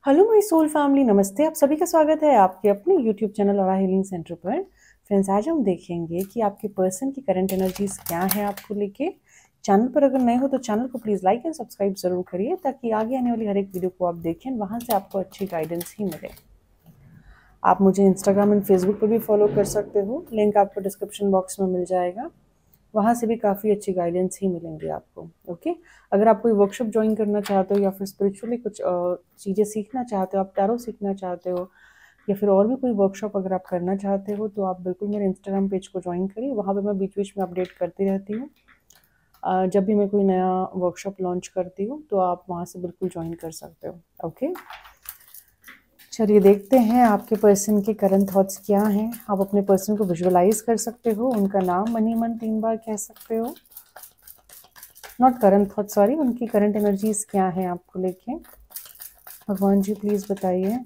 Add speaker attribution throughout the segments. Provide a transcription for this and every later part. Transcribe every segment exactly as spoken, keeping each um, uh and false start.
Speaker 1: Hello my soul family, नमस्ते। आप सभी का स्वागत है आपके अपने यूट्यूब चैनल और हीलिंग सेंटर पर। फ्रेंड्स, आज हम देखेंगे कि आपके पर्सन की करंट एनर्जीज क्या है आपको लेके। चैनल पर अगर नए हो तो चैनल को प्लीज़ लाइक एंड सब्सक्राइब जरूर करिए ताकि आगे आने वाली हर एक वीडियो को आप देखें, वहाँ से आपको अच्छी गाइडेंस ही मिले। आप मुझे इंस्टाग्राम एंड फेसबुक पर भी फॉलो कर सकते हो, लिंक आपको डिस्क्रिप्शन बॉक्स में मिल जाएगा। वहाँ से भी काफ़ी अच्छी गाइडेंस ही मिलेंगी आपको। ओके, अगर आप कोई वर्कशॉप ज्वाइन करना चाहते हो या फिर स्पिरिचुअली कुछ चीज़ें सीखना चाहते हो, आप टैरो सीखना चाहते हो या फिर और भी कोई वर्कशॉप अगर आप करना चाहते हो तो आप बिल्कुल मेरे इंस्टाग्राम पेज को ज्वाइन करिए। वहाँ पे मैं बीच बीच में अपडेट करती रहती हूँ। जब भी मैं कोई नया वर्कशॉप लॉन्च करती हूँ तो आप वहाँ से बिल्कुल ज्वाइन कर सकते हो। ओके, चलिए देखते हैं आपके पर्सन के करंट थॉट्स क्या हैं। आप अपने पर्सन को विजुअलाइज कर सकते हो, उनका नाम मनी मन तीन बार कह सकते हो। नॉट करंट थॉट, सॉरी, उनकी करंट एनर्जीज क्या है आपको लेके। भगवान जी प्लीज बताइए।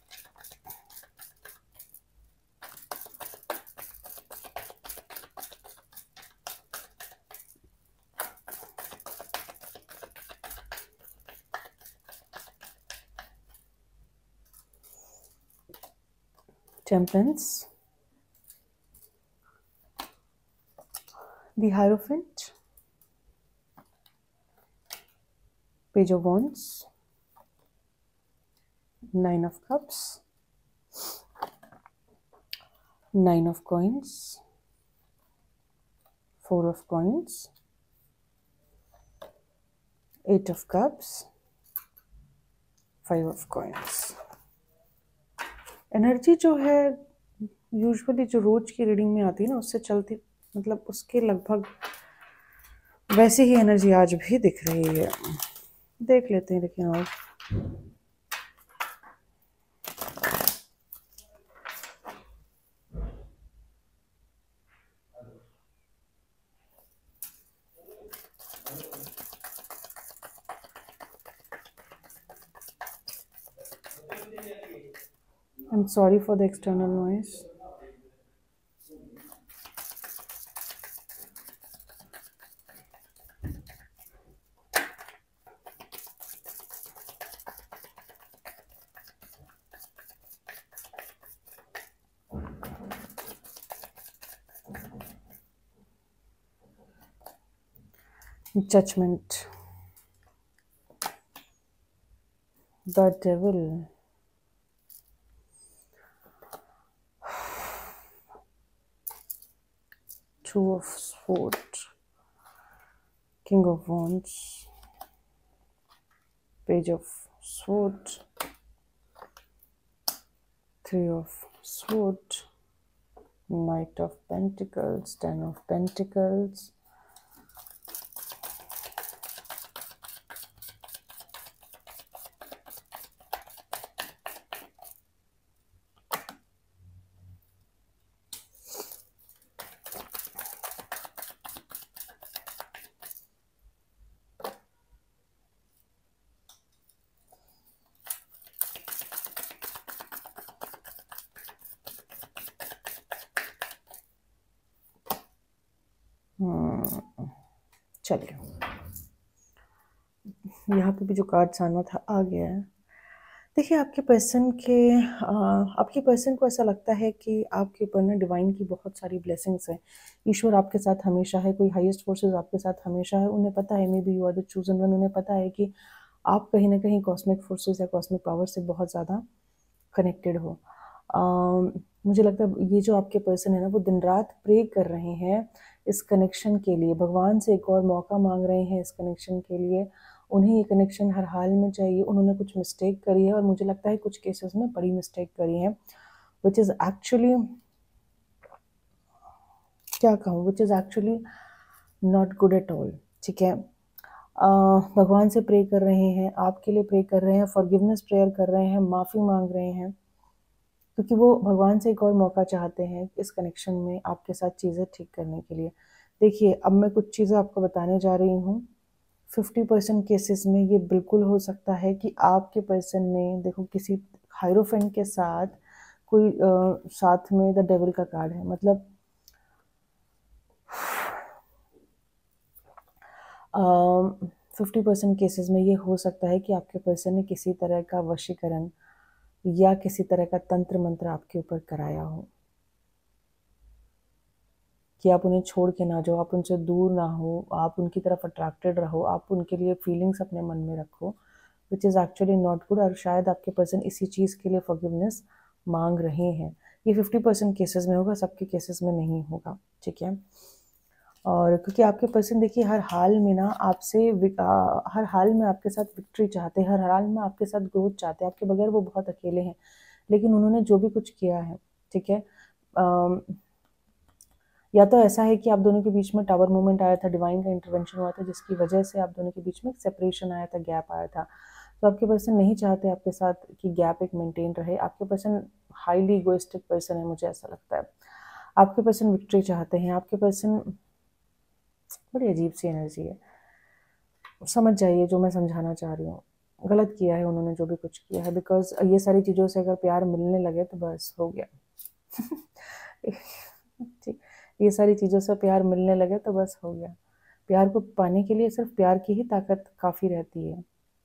Speaker 1: Temperance, the hierophant, page of wands, nine of cups, nine of coins, four of coins, eight of cups, five of coins. Energy जो है यूजुअली जो रोज की रीडिंग में आती है ना, उससे चलती, मतलब उसके लगभग वैसे ही एनर्जी आज भी दिख रही है। देख लेते हैं लेकिन और I'm sorry for the external noise. Judgment, the devil, two of swords, king of wands, page of sword, three of sword, knight of pentacles, ten of pentacles, चलिए यहाँ पे भी जो कार्ड्स आना था आ गया है। देखिए, आपके पर्सन के आ, आपके पर्सन को ऐसा लगता है कि आपके ऊपर ना डिवाइन की बहुत सारी ब्लेसिंग्स हैं। ईश्वर आपके साथ हमेशा है, कोई हाईएस्ट फोर्सेस आपके साथ हमेशा है। उन्हें पता है, maybe you are the chosen one. उन्हें पता है कि आप कहीं ना कहीं कॉस्मिक फोर्सेस या कॉस्मिक पावर से बहुत ज़्यादा कनेक्टेड हो। आ, मुझे लगता है ये जो आपके पर्सन है ना, वो दिन रात प्रे कर रहे हैं इस कनेक्शन के लिए, भगवान से एक और मौका मांग रहे हैं इस कनेक्शन के लिए। उन्हें ये कनेक्शन हर हाल में चाहिए। उन्होंने कुछ मिस्टेक करी है और मुझे लगता है कुछ केसेस में बड़ी मिस्टेक करी है, विच इज़ एक्चुअली, क्या कहूँ, which is actually not good at all. ठीक है, uh, भगवान से प्रे कर रहे हैं, आपके लिए प्रे कर रहे हैं, फॉरगिवनेस प्रेयर कर रहे हैं, माफ़ी मांग रहे हैं, क्योंकि वो भगवान से एक और मौका चाहते हैं इस कनेक्शन में आपके साथ चीज़ें ठीक करने के लिए। देखिए, अब मैं कुछ चीज़ें आपको बताने जा रही हूँ। फिफ्टी परसेंट केसेस में ये बिल्कुल हो सकता है कि आपके पर्सन ने, देखो, किसी हायरोफेंट के साथ कोई आ, साथ में द डेविल का कार्ड है, मतलब फिफ्टी परसेंट केसेस में ये हो सकता है कि आपके पर्सन ने किसी तरह का वशीकरण या किसी तरह का तंत्र मंत्र आपके ऊपर कराया हो कि आप उन्हें छोड़ के ना जाओ, आप उनसे दूर ना हो, आप उनकी तरफ अट्रैक्टेड रहो, आप उनके लिए फीलिंग्स अपने मन में रखो, which is actually not good. और शायद आपके पर्सन इसी चीज़ के लिए फॉरगिवनेस मांग रहे हैं। ये फिफ्टी परसेंट केसेस में होगा, सबके केसेस में नहीं होगा, ठीक है। और क्योंकि आपके पर्सन देखिए हर हाल में ना आपसे हर हाल में आपके साथ विक्ट्री चाहते हैं, हर हाल में आपके साथ ग्रोथ चाहते हैं, आपके बगैर वो बहुत अकेले हैं। लेकिन उन्होंने जो भी कुछ किया है, ठीक है, आ, या तो ऐसा है कि आप दोनों के बीच में टावर मूवमेंट आया था, डिवाइन का इंटरवेंशन हुआ था, जिसकी वजह से आप दोनों के बीच में सेपरेशन आया था, गैप आया था। तो आपके पर्सन नहीं चाहते आपके साथ कि गैप एक मेंटेन रहे। आपके पर्सन हाईली इगोइस्टिक पर्सन है, मुझे ऐसा लगता है। आपके पर्सन विक्ट्री चाहते हैं। आपके पर्सन बड़ी अजीब सी एनर्जी है, समझ जाइए जो मैं समझाना चाह रही हूँ। गलत किया है उन्होंने जो भी कुछ किया है, बिकॉज ये सारी चीज़ों से अगर प्यार मिलने लगे तो बस हो गया। ठीक, ये सारी चीज़ों से प्यार मिलने लगे तो बस हो गया। प्यार को पाने के लिए सिर्फ प्यार की ही ताकत काफ़ी रहती है।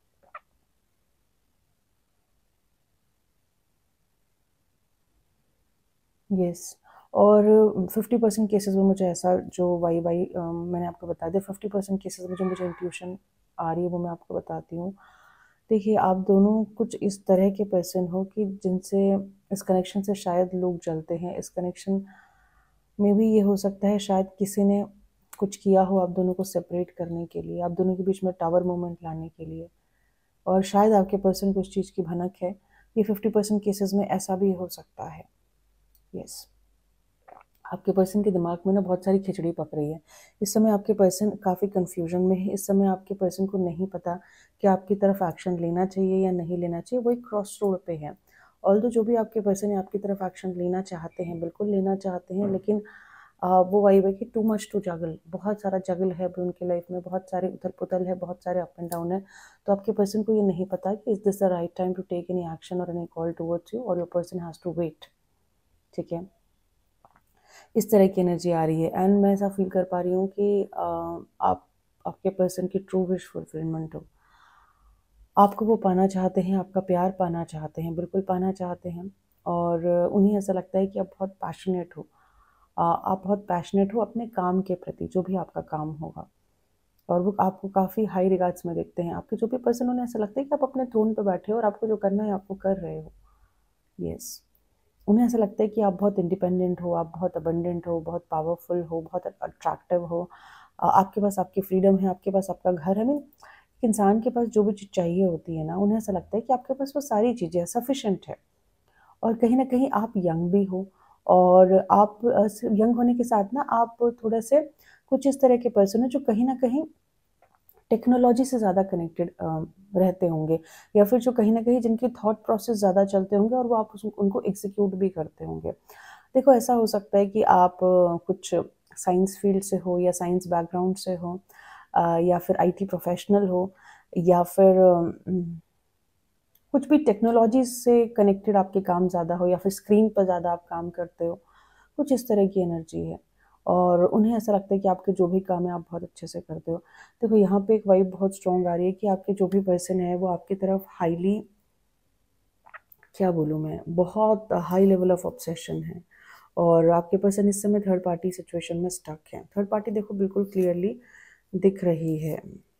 Speaker 1: यस, और फिफ्टी परसेंट केसेस में मुझे ऐसा जो वाई वाई मैंने आपको बता दिया, फिफ्टी परसेंट केसेस में जो मुझे इंट्यूशन आ रही है वो मैं आपको बताती हूँ। देखिए, आप दोनों कुछ इस तरह के पर्सन हो कि जिनसे इस कनेक्शन से शायद लोग जलते हैं। इस कनेक्शन में भी ये हो सकता है शायद किसी ने कुछ किया हो आप दोनों को सेपरेट करने के लिए, आप दोनों के बीच में टावर मूवमेंट लाने के लिए, और शायद आपके पर्सन को उस चीज़ की भनक है। ये फिफ्टी परसेंट केसेस में ऐसा भी हो सकता है। यस, आपके पर्सन के दिमाग में ना बहुत सारी खिचड़ी पक रही है। इस समय आपके पर्सन काफ़ी कन्फ्यूजन में है। इस समय आपके पर्सन को नहीं पता कि आपकी तरफ एक्शन लेना चाहिए या नहीं लेना चाहिए। वो एक क्रॉस रोड पे है। ऑल्दो जो भी आपके पर्सन है आपकी तरफ एक्शन लेना चाहते हैं, बिल्कुल लेना चाहते हैं, लेकिन आ, वो वही है कि टू मच टू जगल, बहुत सारा जगल है अभी उनकी लाइफ में, बहुत सारे उथल पुथल है, बहुत सारे अप एंड डाउन है। तो आपके पर्सन को ये नहीं पता कि is this the right time to take any action और एनी कॉल टुवर्ड्स यू, और your person has to wait, ठीक है। इस तरह की एनर्जी आ रही है। एंड मैं ऐसा फील कर पा रही हूँ कि आ, आप आपके पर्सन की ट्रू विश फुलफिलमेंट हो। आपको वो पाना चाहते हैं, आपका प्यार पाना चाहते हैं, बिल्कुल पाना चाहते हैं। और उन्हें ऐसा लगता है कि आप बहुत पैशनेट हो, आ, आप बहुत पैशनेट हो अपने काम के प्रति, जो भी आपका काम होगा। और वो आपको काफ़ी हाई रिगार्ड्स में देखते हैं। आपके जो भी पर्सन, उन्हें ऐसा लगता है कि आप अपने थ्रोन पर बैठे हो और आपको जो करना है आपको कर रहे हो। यस, उन्हें ऐसा लगता है कि आप बहुत इंडिपेंडेंट हो, आप बहुत अबंडेंट हो, बहुत पावरफुल हो, बहुत अट्रैक्टिव हो। आ, आपके पास आपकी फ्रीडम है, आपके पास आपका घर है। मीन एक इंसान के पास जो भी चीज़ चाहिए होती है ना, उन्हें ऐसा लगता है कि आपके पास वो सारी चीज़ें सफिशेंट है। और कहीं ना कहीं आप यंग भी हो, और आप यंग होने के साथ ना आप थोड़े से कुछ इस तरह के पर्सन हो जो कहीं ना कहीं टेक्नोलॉजी से ज़्यादा कनेक्टेड रहते होंगे, या फिर जो कहीं ना कहीं जिनके थॉट प्रोसेस ज़्यादा चलते होंगे और वो आप उस, उनको एग्जीक्यूट भी करते होंगे। देखो, ऐसा हो सकता है कि आप अ, कुछ साइंस फील्ड से हो, या साइंस बैकग्राउंड से हो, अ, या फिर आईटी प्रोफेशनल हो, या फिर अम, कुछ भी टेक्नोलॉजी से कनेक्टेड आपके काम ज़्यादा हो, या फिर स्क्रीन पर ज़्यादा आप काम करते हो। कुछ इस तरह की एनर्जी है, और उन्हें ऐसा लगता है कि आपके जो भी काम है आप बहुत अच्छे से करते हो। देखो, यहाँ पे एक वाइब बहुत स्ट्रॉन्ग आ रही है कि आपके जो भी पर्सन है वो आपकी तरफ हाईली, क्या बोलूँ मैं, बहुत हाई लेवल ऑफ ऑब्सेशन है। और आपके पर्सन इस समय थर्ड पार्टी सिचुएशन में स्टक है। थर्ड पार्टी देखो बिल्कुल क्लियरली दिख रही है,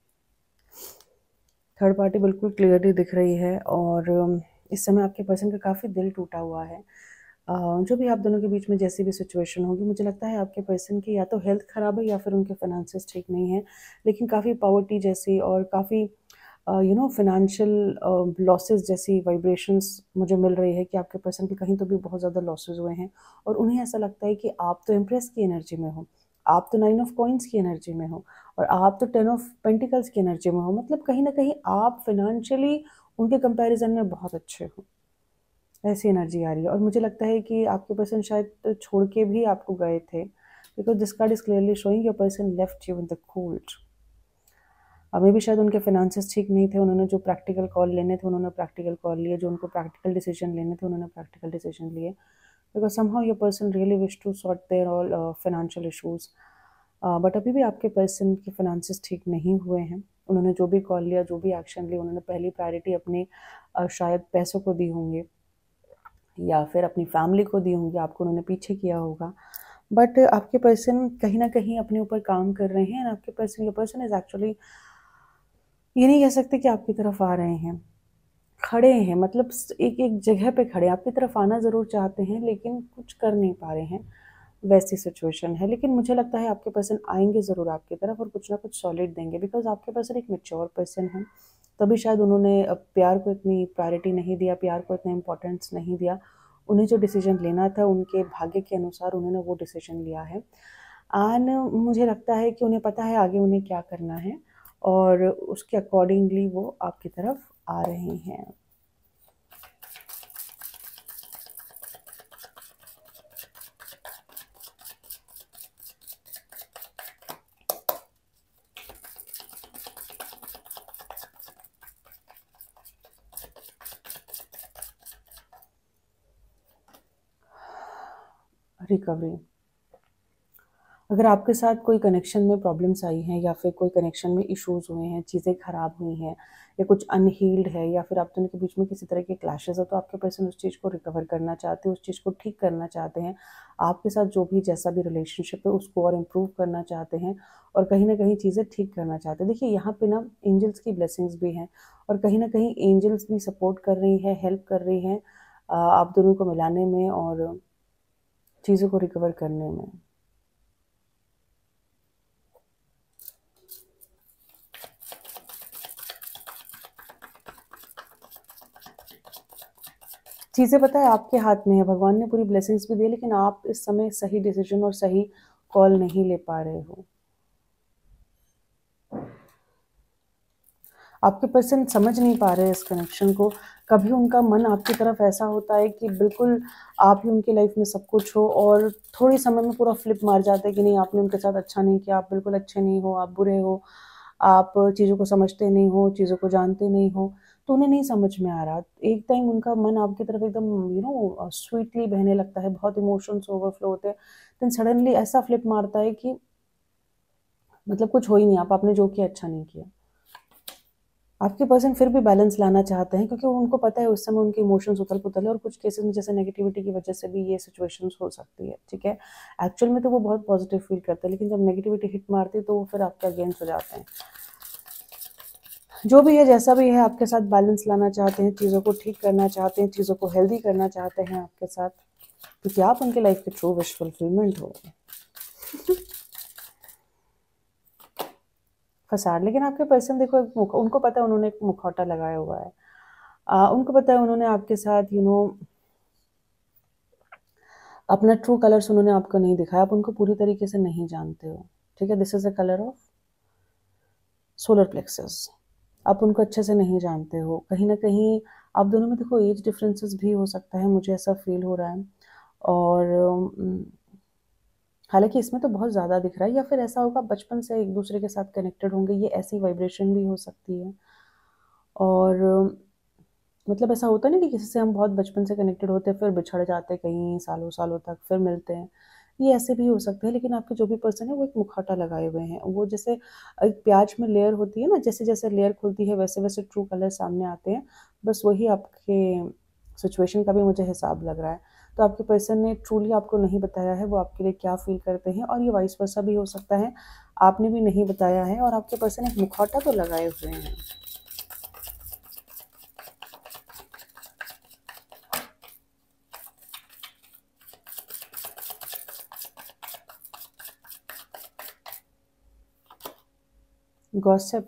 Speaker 1: थर्ड पार्टी बिल्कुल क्लियरली दिख रही है। और इस समय आपके पर्सन का काफ़ी दिल टूटा हुआ है। जो भी आप दोनों के बीच में जैसी भी सिचुएशन होगी, मुझे लगता है आपके पर्सन की या तो हेल्थ ख़राब है या फिर उनके फाइनेंसेस ठीक नहीं है, लेकिन काफ़ी पॉवर्टी जैसी और काफ़ी यू नो फाइनेंशियल लॉसेस जैसी वाइब्रेशंस मुझे मिल रही है कि आपके पर्सन के कहीं तो भी बहुत ज़्यादा लॉसेस हुए हैं। और उन्हें ऐसा लगता है कि आप तो इम्प्रेस की एनर्जी में हो, आप तो नाइन ऑफ कॉइन्स की एनर्जी में हो, और आप तो टेन ऑफ पेंटिकल्स की एनर्जी में हो। मतलब कहीं ना कहीं आप फाइनेंशियली उनके कंपैरिजन में बहुत अच्छे हो, ऐसी एनर्जी आ रही है। और मुझे लगता है कि आपके पर्सन शायद छोड़ के भी आपको गए थे, because this card is clearly showing your person left you in the cold. अभी भी शायद उनके फाइनेंसेस ठीक नहीं थे, उन्होंने जो प्रैक्टिकल कॉल लेने थे उन्होंने प्रैक्टिकल कॉल लिए, जो उनको प्रैक्टिकल डिसीजन लेने थे उन्होंने प्रैक्टिकल डिसीजन लिए, because somehow your person really wish to sort their all financial issues. But अभी भी आपके पर्सन के फाइनेंसेस ठीक नहीं हुए हैं। उन्होंने जो भी कॉल लिया, जो भी एक्शन लिया, उन्होंने पहली प्रायोरिटी अपने uh, शायद पैसों को दी होंगे या फिर अपनी फैमिली को दी होंगी, आपको उन्होंने पीछे किया होगा। बट आपके पर्सन कहीं ना कहीं अपने ऊपर काम कर रहे हैं। आपके person your person is actually, ये नहीं कह सकते कि आपकी तरफ आ रहे हैं, खड़े हैं, मतलब एक एक जगह पे खड़े, आपकी तरफ आना ज़रूर चाहते हैं लेकिन कुछ कर नहीं पा रहे हैं, वैसी सिचुएशन है। लेकिन मुझे लगता है आपके पर्सन आएंगे ज़रूर आपकी तरफ और कुछ ना कुछ सॉलिड देंगे, बिकॉज आपके पर्सन एक मैच्योर पर्सन है। तभी शायद उन्होंने प्यार को इतनी प्रायोरिटी नहीं दिया, प्यार को इतना इम्पोर्टेंस नहीं दिया। उन्हें जो डिसीजन लेना था उनके भाग्य के अनुसार उन्होंने वो डिसीजन लिया है। एंड मुझे लगता है कि उन्हें पता है आगे उन्हें क्या करना है और उसके अकॉर्डिंगली वो आपकी तरफ आ रहे हैं। रिकवरी, अगर आपके साथ कोई कनेक्शन में प्रॉब्लम्स आई हैं या फिर कोई कनेक्शन में इश्यूज हुए हैं, चीज़ें ख़राब हुई हैं या कुछ अनहील्ड है या फिर आप दोनों के बीच में किसी तरह के क्लैशेस है, तो आपके पर्सन उस चीज़ को रिकवर करना चाहते हैं, उस चीज़ को ठीक करना चाहते हैं। आपके साथ जो भी जैसा भी रिलेशनशिप है उसको और इम्प्रूव करना चाहते हैं और कहीं ना कहीं चीज़ें ठीक करना चाहते हैं। देखिए यहाँ पे ना एंजल्स की ब्लेसिंग्स भी हैं और कहीं ना कहीं एंजल्स भी सपोर्ट कर रही हैं, हेल्प कर रही हैं आप दोनों को मिलाने में और चीज़ों को रिकवर करने में। चीज़ें पता है आपके हाथ में है, भगवान ने पूरी ब्लेसिंग्स भी दी, लेकिन आप इस समय सही डिसीजन और सही कॉल नहीं ले पा रहे हो। आपके पर्सन समझ नहीं पा रहे इस कनेक्शन को। कभी उनका मन आपकी तरफ ऐसा होता है कि बिल्कुल आप ही उनकी लाइफ में सब कुछ हो और थोड़ी समय में पूरा फ्लिप मार जाता है कि नहीं, आपने उनके साथ अच्छा नहीं किया, आप बिल्कुल अच्छे नहीं हो, आप बुरे हो, आप चीज़ों को समझते नहीं हो, चीज़ों को जानते नहीं हो, तो उन्हें नहीं समझ में आ रहा। एक टाइम उनका मन आपकी तरफ एकदम यू नो स्वीटली बहने लगता है, बहुत इमोशंस ओवरफ्लो होते हैं, देन सडनली ऐसा फ्लिप मारता है कि मतलब कुछ हो ही नहीं, आप आपने जो किया अच्छा नहीं किया। आपके पर्सन फिर भी बैलेंस लाना चाहते हैं क्योंकि उनको पता है उस समय उनके इमोशंस उथल पुथल है और कुछ केसेस में जैसे नेगेटिविटी की वजह से भी ये सिचुएशंस हो सकती है, ठीक है। एक्चुअल में तो वो बहुत पॉजिटिव फील करते हैं, लेकिन जब नेगेटिविटी हिट मारती है तो वो फिर आपके अगेंस्ट हो जाते हैं। जो भी है, जैसा भी है, आपके साथ बैलेंस लाना चाहते हैं, चीज़ों को ठीक करना चाहते हैं, चीज़ों को हेल्दी करना चाहते हैं आपके साथ, क्योंकि आप उनके लाइफ के ट्रू विश फुलफिलमेंट हो। फसाड, लेकिन आपके पर्सन देखो एक मुख, उनको पता है उन्होंने एक मुखौटा लगाया हुआ है। आ, उनको पता है उन्होंने आपके साथ यू नो अपना ट्रू कलर्स उन्होंने आपको नहीं दिखाया, आप उनको पूरी तरीके से नहीं जानते हो, ठीक है। This is a colour of solar plexus. आप उनको अच्छे से नहीं जानते हो, कहीं ना कहीं आप दोनों में देखो एज डिफरेंसेस भी हो सकता है, मुझे ऐसा फील हो रहा है। और हालांकि इसमें तो बहुत ज़्यादा दिख रहा है, या फिर ऐसा होगा बचपन से एक दूसरे के साथ कनेक्टेड होंगे, ये ऐसी वाइब्रेशन भी हो सकती है। और मतलब ऐसा होता नहीं कि किसी से हम बहुत बचपन से कनेक्टेड होते हैं फिर बिछड़ जाते हैं कई सालों सालों तक, फिर मिलते हैं, ये ऐसे भी हो सकते हैं। लेकिन आपके जो भी पर्सन है वो एक मुखौटा लगाए हुए हैं, वो जैसे एक प्याज में लेयर होती है ना, जैसे जैसे लेयर खुलती है वैसे वैसे ट्रू कलर सामने आते हैं, बस वही आपके सिचुएशन का भी मुझे हिसाब लग रहा है। तो आपके पर्सन ने ट्रूली आपको नहीं बताया है वो आपके लिए क्या फील करते हैं, और ये वाइस वर्सा भी हो सकता है, आपने भी नहीं बताया है और आपके पर्सन एक मुखौटा तो लगाए हुए हैं। गॉसिप,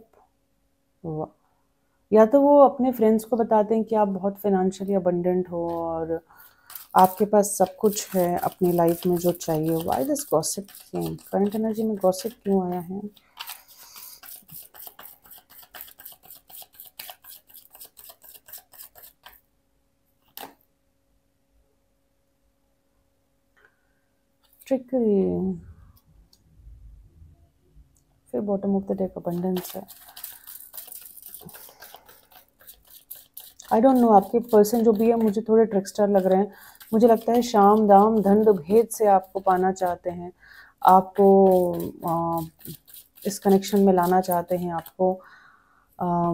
Speaker 1: या तो वो अपने फ्रेंड्स को बताते हैं कि आप बहुत फाइनेंशियली अबंडेंट हो और आपके पास सब कुछ है अपनी लाइफ में जो चाहिए। Why this gossip came? Current energy में गॉसिप क्यों आया है? ट्रिकरी, फिर bottom of the deck abundance है। आई डोंट नो, आपके पर्सन जो भी है मुझे थोड़े ट्रिकस्टर लग रहे हैं। मुझे लगता है शाम दाम दंड भेद से आपको पाना चाहते हैं। आपको आ, इस कनेक्शन में लाना चाहते हैं, आपको आ,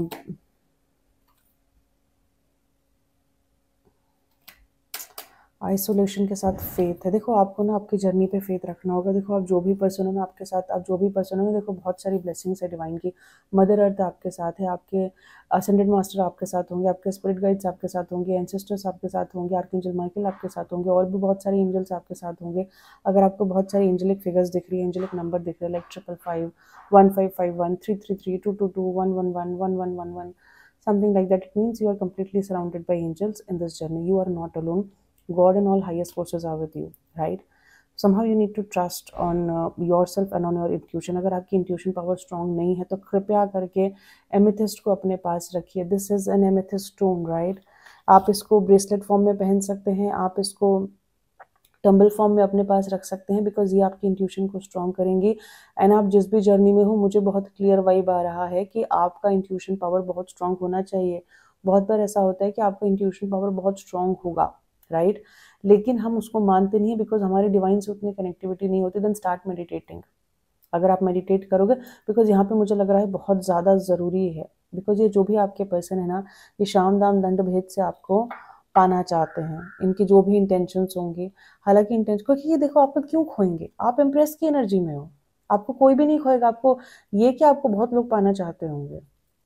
Speaker 1: आइसोलेशन के साथ फेथ है। देखो आपको ना आपकी जर्नी पे फेथ रखना होगा। देखो आप जो भी पर्सन हो ना आपके साथ, आप जो भी पर्सन हो ना, देखो बहुत सारी ब्लेसिंग्स है डिवाइन की। मदर अर्थ आपके साथ है, आपके असेंडेड मास्टर आपके साथ होंगे, आपके स्पिरिट गाइड्स आपके साथ होंगे, एंसेस्टर्स आपके साथ होंगे, आर्कएंजल माइकल आपके साथ होंगे, और भी बहुत सारे एंजल्स आपके साथ होंगे। अगर आपको बहुत सारी एंजेलिक फिगर्स दिख रही है, एंजेलिक नंबर दिख रहे हैं, like triple five, one five five one, three three three, two two two, one one one, one one one one, something like that, it means you are completely surrounded by angels in this journey. You are not alone. God and all highest forces are with you, right? Somehow you need to trust on uh, yourself and on your intuition. अगर आपकी intuition power strong नहीं है तो कृपया करके amethyst को अपने पास रखिए. This is an amethyst stone, right? आप इसको ब्रेसलेट फॉर्म में पहन सकते हैं, आप इसको टम्बल फॉर्म में अपने पास रख सकते हैं, बिकॉज ये आपकी इंट्यूशन को स्ट्रॉन्ग करेंगी. एंड आप जिस भी जर्नी में हो, मुझे बहुत क्लियर वाइब आ रहा है कि आपका इंट्यूशन पावर बहुत स्ट्रॉन्ग होना चाहिए. बहुत बार ऐसा होता है कि आपका इंट्यूशन पावर बहुत स्ट्रॉन्ग होगा, राइट right? लेकिन हम उसको मानते नहीं है बिकॉज हमारी डिवाइन से उतनी कनेक्टिविटी नहीं होती. Then start meditating. अगर आप मेडिटेट करोगे, बिकॉज यहाँ पे मुझे लग रहा है बहुत ज़्यादा ज़रूरी है, बिकॉज ये जो भी आपके पर्सन है ना, ये शाम दाम दंड भेद से आपको पाना चाहते हैं. इनकी जो भी इंटेंशंस होंगी, हालांकि इंटेंशन, क्योंकि ये देखो आपको क्यों खोएंगे, आप इम्प्रेस की एनर्जी में हो, आपको कोई भी नहीं खोएगा. आपको ये कि आपको बहुत लोग पाना चाहते होंगे,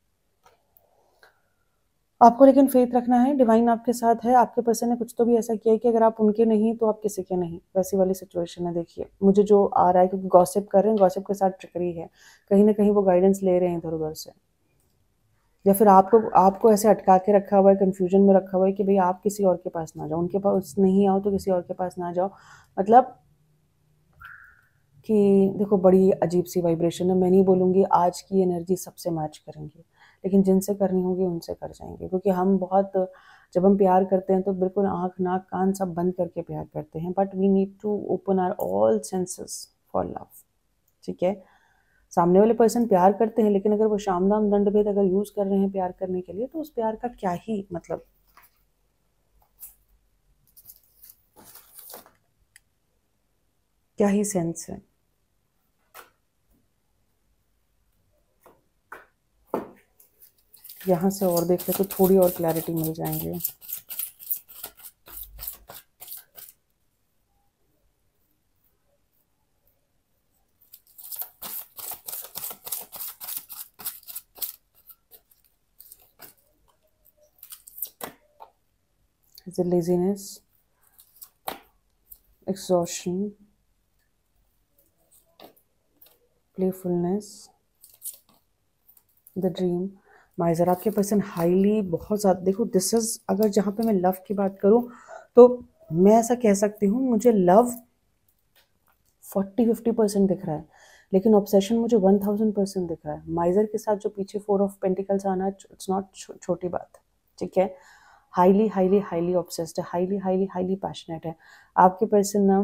Speaker 1: आपको लेकिन फेथ रखना है. डिवाइन आपके साथ है. आपके पर्सन ने कुछ तो भी ऐसा किया है कि अगर आप उनके नहीं तो आप किसी के नहीं, वैसी वाली सिचुएशन है. देखिए मुझे जो आ रहा है, क्योंकि गॉसिप कर रहे हैं, गॉसिप के साथ ट्रिकरी है, कहीं ना कहीं वो गाइडेंस ले रहे हैं इधर उधर से, या फिर आपको आपको ऐसे अटका के रखा हुआ है, कंफ्यूजन में रखा हुआ है कि भाई आप किसी और के पास ना जाओ, उनके पास नहीं आओ तो किसी और के पास ना जाओ. मतलब कि देखो बड़ी अजीब सी वाइब्रेशन है. मैं नहीं बोलूँगी आज की एनर्जी सबसे मैच करेंगी, लेकिन जिनसे करनी होगी उनसे कर जाएंगे, क्योंकि हम बहुत, जब हम प्यार करते हैं तो बिल्कुल आँख नाक कान सब बंद करके प्यार करते हैं. But we need to open our all senses for love, ठीक है. सामने वाले पर्सन प्यार करते हैं, लेकिन अगर वो शाम दाम दंड भेद अगर यूज कर रहे हैं प्यार करने के लिए, तो उस प्यार का क्या ही मतलब, क्या ही सेंस है. यहाँ से और देख ले तो थोड़ी और क्लैरिटी मिल जाएंगे. Is it laziness, exhaustion, playfulness, the dream, माइजर. आपके पर्सन हाईली बहुत ज़्यादा, देखो दिस इज, अगर जहाँ पे मैं लव की बात करूँ तो मैं ऐसा कह सकती हूँ, मुझे लव फोर्टी फिफ्टी परसेंट दिख रहा है, लेकिन ऑब्सेशन मुझे वन थाउजेंड परसेंट दिख रहा है. माइजर के साथ जो पीछे फोर ऑफ पेंटिकल्स आना, इट्स नॉट छोटी बात, ठीक है. हाईली हाईली हाईली ऑब्सेस्ड है, हाईली हाईली हाईली पैशनेट है. आपके पर्सन ना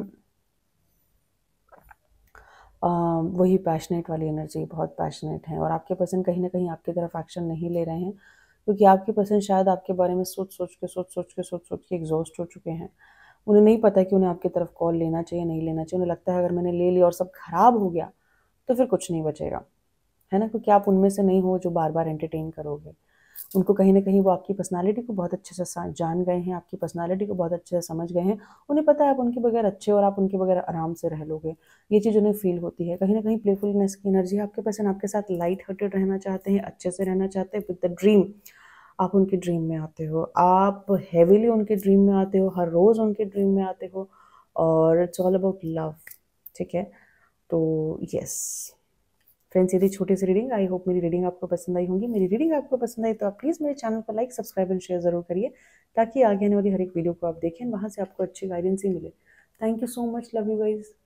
Speaker 1: Uh, वही पैशनेट वाली एनर्जी, बहुत पैशनेट है. और आपके पर्सन कहीं ना कहीं आपकी तरफ एक्शन नहीं ले रहे हैं, क्योंकि आपके पर्सन शायद आपके बारे में सोच सोच के सोच सोच के सोच सोच के एग्जॉस्ट हो चुके हैं. उन्हें नहीं पता कि उन्हें आपकी तरफ कॉल लेना चाहिए नहीं लेना चाहिए. उन्हें लगता है अगर मैंने ले लिया और सब खराब हो गया तो फिर कुछ नहीं बचेगा, है ना, क्योंकि आप उनमें से नहीं हो जो बार बार एंटरटेन करोगे. उनको कहीं ना कहीं वो आपकी पर्सनालिटी को बहुत अच्छे से जान गए हैं, आपकी पर्सनालिटी को बहुत अच्छे से समझ गए हैं. उन्हें पता है आप उनके बगैर अच्छे और आप उनके बगैर आराम से रह लोगे. ये चीज़ उन्हें फील होती है. कहीं ना कहीं प्लेफुलनेस की एनर्जी, आपके पर्सन आपके साथ लाइट हार्टेड रहना चाहते हैं, अच्छे से रहना चाहते हैं, विद द ड्रीम. आप उनके ड्रीम में आते हो, आप हैवीली उनके ड्रीम में आते हो, हर रोज़ उनके ड्रीम में आते हो, और इट्स ऑल अबाउट लव, ठीक है. तो यस फ्रेंड्स, ये थी छोटी सी रीडिंग. आई होप मेरी रीडिंग आपको पसंद आई होंगी. मेरी रीडिंग आपको पसंद आई तो आप प्लीज़ मेरे चैनल को लाइक, सब्सक्राइब एंड शेयर ज़रूर करिए, ताकि आगे आने वाली हर एक वीडियो को आप देखें, वहाँ से आपको अच्छी गाइडेंस ही मिले. Thank you so much. Love you guys.